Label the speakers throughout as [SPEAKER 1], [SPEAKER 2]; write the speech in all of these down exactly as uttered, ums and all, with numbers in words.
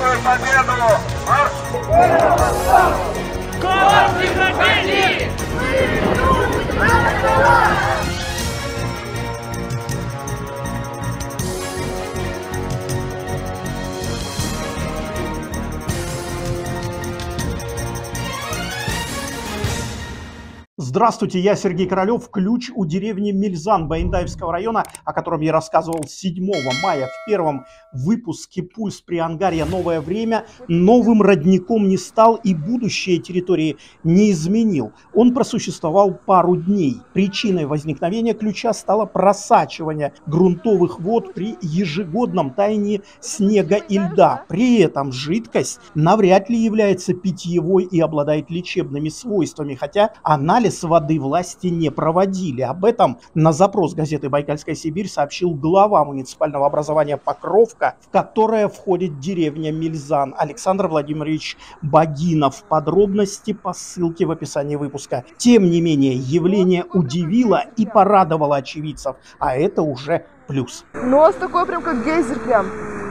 [SPEAKER 1] великую победу! Марш!
[SPEAKER 2] Кого прекратили?
[SPEAKER 3] Здравствуйте, я Сергей Королев. Ключ у деревни Мильзан Баяндаевского района, о котором я рассказывал седьмого мая в первом выпуске «Пульс Приангарья. Новое время», новым родником не стал и будущее территории не изменил. Он просуществовал пару дней. Причиной возникновения ключа стало просачивание грунтовых вод при ежегодном таянии снега и льда. При этом жидкость навряд ли является питьевой и обладает лечебными свойствами, хотя анализ воды власти не проводили. Об этом на запрос газеты «Байкальская Сибирь» сообщил глава муниципального образования Покровка, в которое входит деревня Мильзан, Александр Владимирович Богинов. Подробности по ссылке в описании выпуска. Тем не менее, явление удивило и порадовало очевидцев, а это уже плюс.
[SPEAKER 4] Нос такой прям как гейзер прям.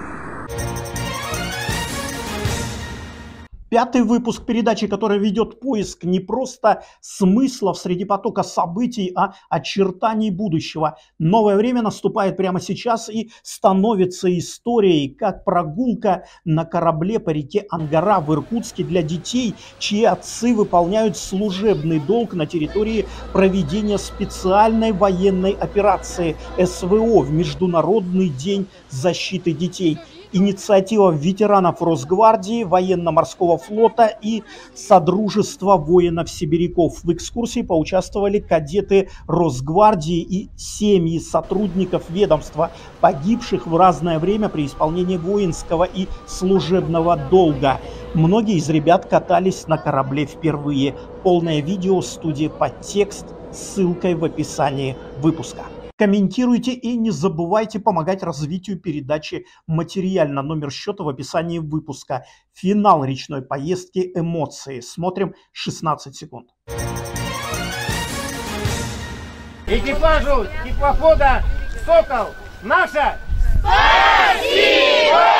[SPEAKER 3] Пятый выпуск передачи, который ведет поиск не просто смыслов среди потока событий, а очертаний будущего. Новое время наступает прямо сейчас и становится историей, как прогулка на корабле по реке Ангара в Иркутске для детей, чьи отцы выполняют служебный долг на территории проведения специальной военной операции СВО в Международный день защиты детей. Инициатива ветеранов Росгвардии, военно-морского флота и Содружества воинов-сибиряков. В экскурсии поучаствовали кадеты Росгвардии и семьи сотрудников ведомства, погибших в разное время при исполнении воинского и служебного долга. Многие из ребят катались на корабле впервые. Полное видео студии «Подтекст», ссылкой в описании выпуска. Комментируйте и не забывайте помогать развитию передачи материально. Номер счета в описании выпуска. Финал речной поездки «Эмоции». Смотрим шестнадцать секунд.
[SPEAKER 2] Экипажу теплохода «Сокол» наша спасибо!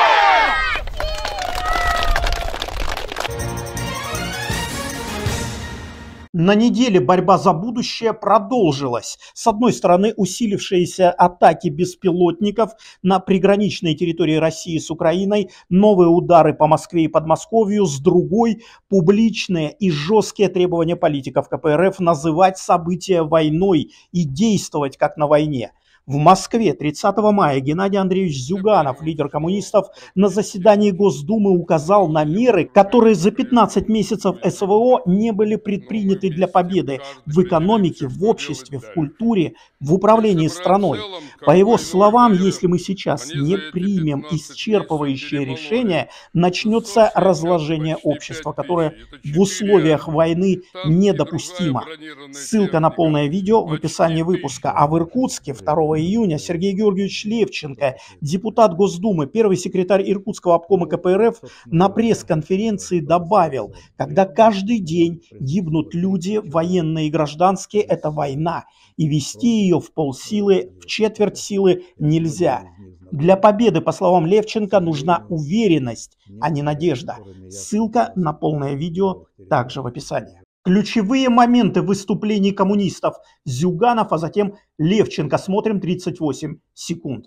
[SPEAKER 3] На неделе борьба за будущее продолжилась. С одной стороны, усилившиеся атаки беспилотников на приграничной территории России с Украиной, новые удары по Москве и Подмосковью, с другой – публичные и жесткие требования политиков ка пэ эр эф называть события войной и действовать как на войне. В Москве тридцатого мая Геннадий Андреевич Зюганов, лидер коммунистов, на заседании Госдумы указал на меры, которые за пятнадцать месяцев эс вэ о не были предприняты для победы в экономике, в обществе, в культуре, в управлении страной. По его словам, если мы сейчас не примем исчерпывающее решение, начнется разложение общества, которое в условиях войны недопустимо. Ссылка на полное видео в описании выпуска. А в Иркутске второго июня Сергей Георгиевич Левченко, депутат Госдумы, первый секретарь Иркутского обкома ка пэ эр эф, на пресс-конференции добавил: когда каждый день гибнут люди, военные и гражданские, это война, и вести ее в полсилы, в четверть силы нельзя. Для победы, по словам Левченко, нужна уверенность, а не надежда. Ссылка на полное видео также в описании. Ключевые моменты выступлений коммунистов: Зюганов, а затем Левченко. Смотрим тридцать восемь секунд.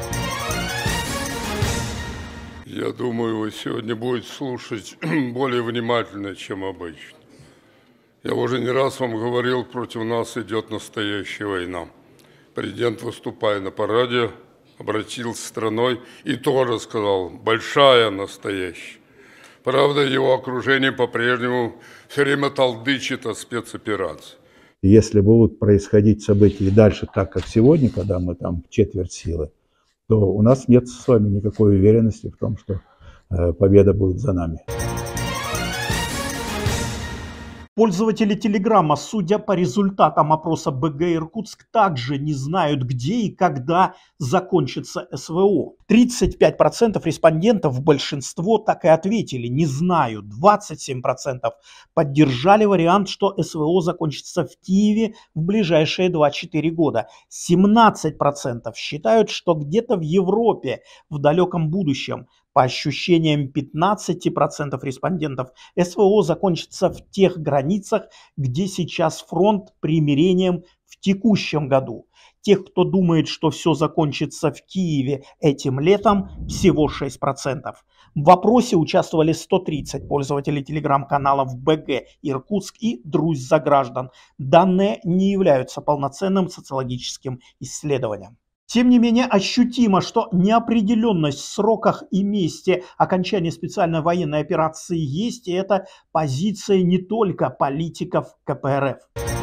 [SPEAKER 5] Я думаю, вы сегодня будете слушать более внимательно, чем обычно. Я уже не раз вам говорил, против нас идет настоящая война. Президент, выступая на параде, обратился страной и тоже сказал: большая настоящая. Правда, его окружение по-прежнему все время толдычит о спецоперации.
[SPEAKER 6] Если будут происходить события и дальше так, как сегодня, когда мы там четверть силы, то у нас нет с вами никакой уверенности в том, что э, победа будет за нами.
[SPEAKER 3] Пользователи Телеграма, судя по результатам опроса бэ гэ Иркутск, также не знают, где и когда закончится эс вэ о. тридцать пять процентов респондентов, большинство, так и ответили: не знаю. двадцать семь процентов поддержали вариант, что эс вэ о закончится в Киеве в ближайшие два-четыре года. семнадцать процентов считают, что где-то в Европе в далеком будущем. По ощущениям пятнадцати процентов респондентов, СВО закончится в тех границах, где сейчас фронт, примирением в текущем году. Тех, кто думает, что все закончится в Киеве этим летом, всего шесть процентов. В вопросе участвовали сто тридцать пользователей телеграм-каналов БГ Иркутск и Друзь за граждан. Данные не являются полноценным социологическим исследованием. Тем не менее, ощутимо, что неопределенность в сроках и месте окончания специальной военной операции есть, и это позиция не только политиков ка пэ эр эф.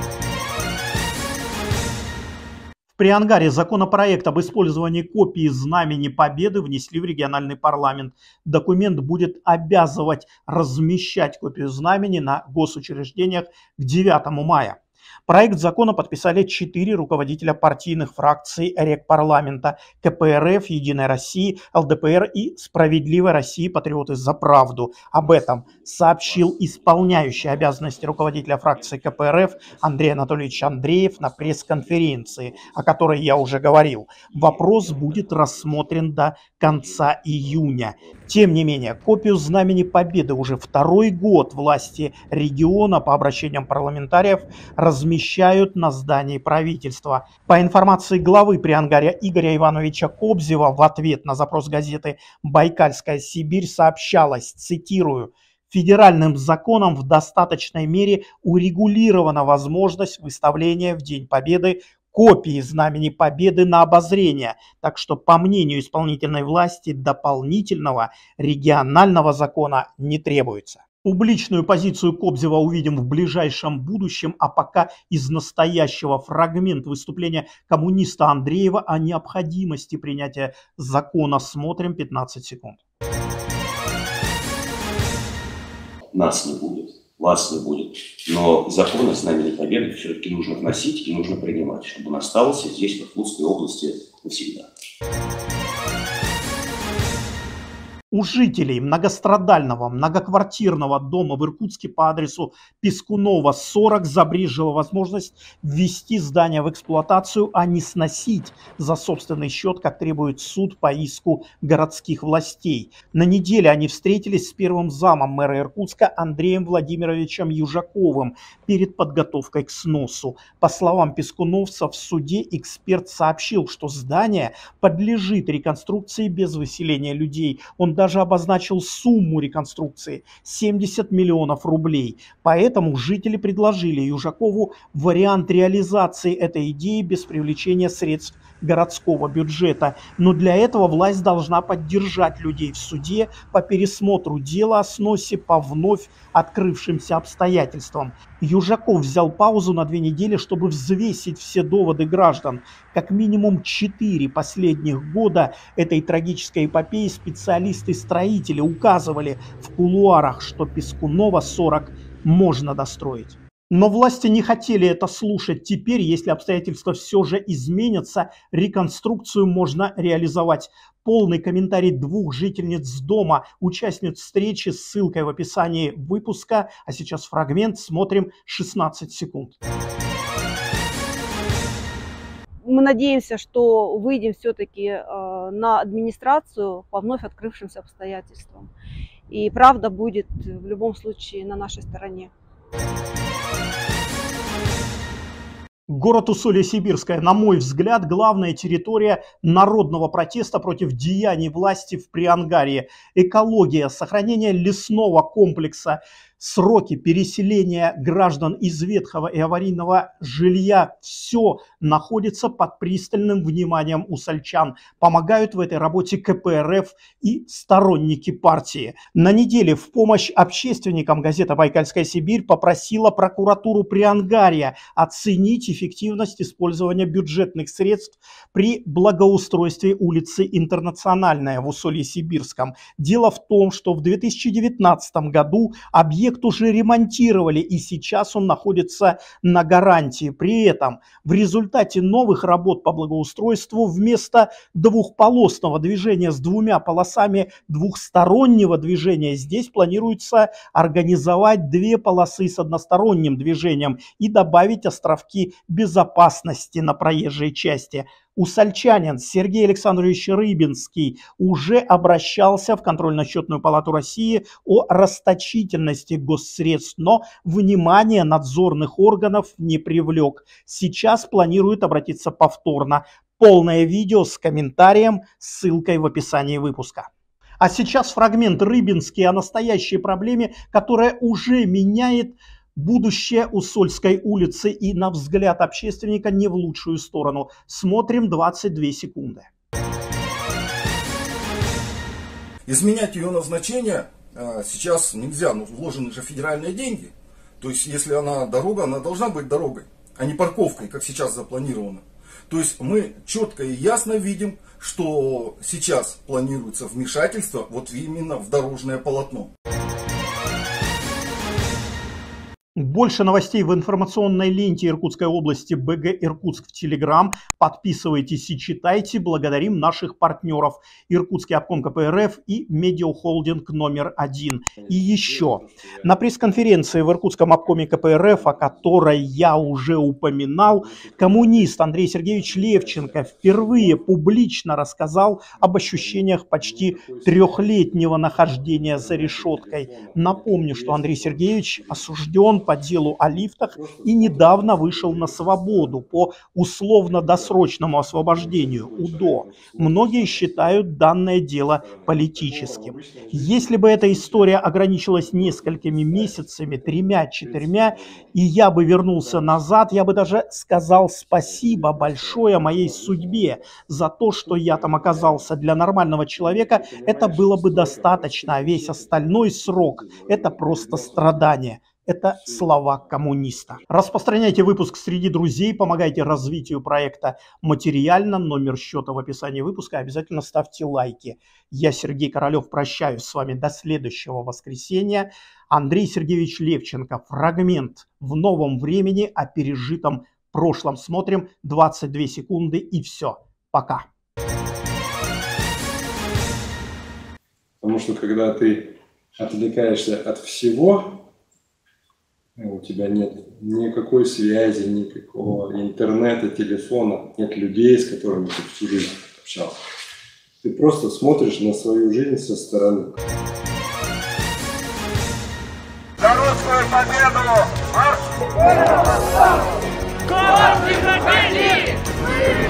[SPEAKER 3] В Приангаре законопроект об использовании копии Знамени Победы внесли в региональный парламент. Документ будет обязывать размещать копию знамени на госучреждениях к девятому мая. Проект закона подписали четыре руководителя партийных фракций Рекпарламента: ка пэ эр эф, Единая Россия, эл дэ пэ эр и Справедливая Россия, Патриоты за правду. Об этом сообщил исполняющий обязанности руководителя фракции ка пэ эр эф Андрей Анатольевич Андреев на пресс-конференции, о которой я уже говорил. Вопрос будет рассмотрен до конца июня. Тем не менее, копию Знамени Победы уже второй год власти региона по обращениям парламентариев размещают на здании правительства. По информации главы Приангаря Игоря Ивановича Кобзева, в ответ на запрос газеты «Байкальская Сибирь» сообщалось, цитирую: «Федеральным законом в достаточной мере урегулирована возможность выставления в День Победы копии Знамени Победы на обозрение, так что, по мнению исполнительной власти, дополнительного регионального закона не требуется». Публичную позицию Кобзева увидим в ближайшем будущем, а пока из настоящего фрагмент выступления коммуниста Андреева о необходимости принятия закона смотрим пятнадцать секунд.
[SPEAKER 7] Нас не будет, вас не будет, но закон о Знамени Победы все-таки нужно вносить и нужно принимать, чтобы он остался здесь, в Иркутской области, навсегда.
[SPEAKER 3] У жителей многострадального многоквартирного дома в Иркутске по адресу Пискунова, сорок забрежила возможность ввести здание в эксплуатацию, а не сносить за собственный счет, как требует суд по иску городских властей. На неделе они встретились с первым замом мэра Иркутска Андреем Владимировичем Южаковым перед подготовкой к сносу. По словам пискуновца, в суде эксперт сообщил, что здание подлежит реконструкции без выселения людей. Он даже обозначил сумму реконструкции – семьдесят миллионов рублей. Поэтому жители предложили Южакову вариант реализации этой идеи без привлечения средств городского бюджета. Но для этого власть должна поддержать людей в суде по пересмотру дела о сносе по вновь открывшимся обстоятельствам. Южаков взял паузу на две недели, чтобы взвесить все доводы граждан. Как минимум четыре последних года этой трагической эпопеи специалисты-строители указывали в кулуарах, что Пискунова сорок можно достроить. Но власти не хотели это слушать. Теперь, если обстоятельства все же изменятся, реконструкцию можно реализовать. Полный комментарий двух жительниц дома, участниц встречи, с ссылкой в описании выпуска. А сейчас фрагмент, смотрим шестнадцать секунд.
[SPEAKER 8] Мы надеемся, что выйдем все-таки э, на администрацию по вновь открывшимся обстоятельствам. И правда будет в любом случае на нашей стороне.
[SPEAKER 3] Город Усолье-Сибирское, на мой взгляд, главная территория народного протеста против деяний власти в Приангарье. Экология, сохранение лесного комплекса, сроки переселения граждан из ветхого и аварийного жилья – все находится под пристальным вниманием усольчан. Помогают в этой работе ка пэ эр эф и сторонники партии. На неделе в помощь общественникам газета «Байкальская Сибирь» попросила прокуратуру Приангарья оценить эффективность использования бюджетных средств при благоустройстве улицы Интернациональная в Усолье-Сибирском. Дело в том, что в две тысячи девятнадцатом году объект уже ремонтировали, и сейчас он находится на гарантии. При этом в результате новых работ по благоустройству вместо двухполосного движения с двумя полосами двухстороннего движения здесь планируется организовать две полосы с односторонним движением и добавить островки безопасности на проезжей части. Усольчанин Сергей Александрович Рыбинский уже обращался в контрольно-счетную палату России о расточительности госсредств, но внимание надзорных органов не привлек. Сейчас планирует обратиться повторно. Полное видео с комментарием, ссылкой в описании выпуска. А сейчас фрагмент Рыбинский о настоящей проблеме, которая уже меняет будущее Усольской улицы и, на взгляд общественника, не в лучшую сторону. Смотрим двадцать две секунды.
[SPEAKER 9] Изменять ее назначение э, сейчас нельзя, но вложены же федеральные деньги. То есть, если она дорога, она должна быть дорогой, а не парковкой, как сейчас запланировано. То есть, мы четко и ясно видим, что сейчас планируется вмешательство вот именно в дорожное полотно.
[SPEAKER 3] Больше новостей в информационной ленте Иркутской области бэ гэ Иркутск в Телеграм. Подписывайтесь и читайте. Благодарим наших партнеров. Иркутский обком ка пэ эр эф и Медиахолдинг номер один. И еще. На пресс-конференции в Иркутском обкоме ка пэ эр эф, о которой я уже упоминал, коммунист Андрей Сергеевич Левченко впервые публично рассказал об ощущениях почти трехлетнего нахождения за решеткой. Напомню, что Андрей Сергеевич осужден по делу о лифтах и недавно вышел на свободу по условно-досрочному освобождению УДО. Многие считают данное дело политическим. Если бы эта история ограничилась несколькими месяцами, тремя-четырьмя, и я бы вернулся назад, я бы даже сказал спасибо большое моей судьбе за то, что я там оказался. Для нормального человека это было бы достаточно, а весь остальной срок – это просто страдание. Это слова коммуниста. Распространяйте выпуск среди друзей, помогайте развитию проекта материально. Номер счета в описании выпуска. Обязательно ставьте лайки. Я, Сергей Королев, прощаюсь с вами до следующего воскресенья. Андрей Сергеевич Левченко. Фрагмент в новом времени о пережитом прошлом. Смотрим двадцать две секунды и все. Пока.
[SPEAKER 10] Потому что когда ты отвлекаешься от всего, у тебя нет никакой связи, никакого интернета, телефона, нет людей, с которыми ты всю жизнь общался. Ты просто смотришь на свою жизнь со стороны.
[SPEAKER 1] За русскую победу! Марш!
[SPEAKER 2] Голос не хотели!